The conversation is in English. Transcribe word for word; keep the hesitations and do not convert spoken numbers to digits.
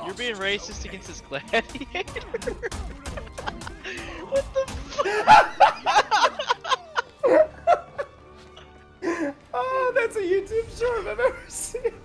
You're being racist against this gladiator. What the fuck? Oh, that's a YouTube short I've ever seen.